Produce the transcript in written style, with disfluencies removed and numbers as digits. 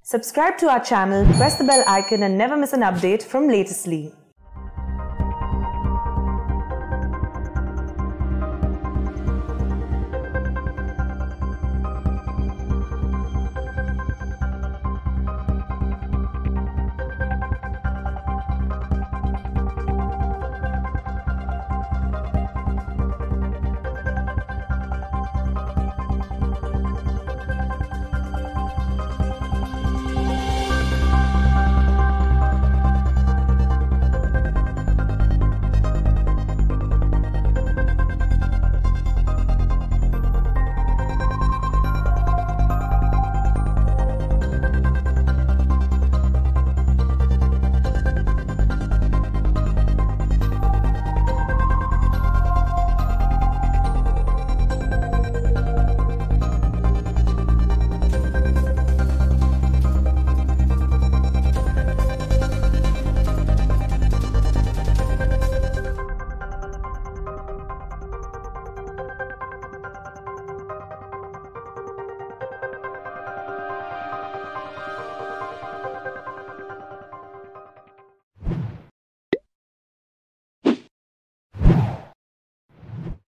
Subscribe to our channel, press the bell icon and never miss an update from Latestly.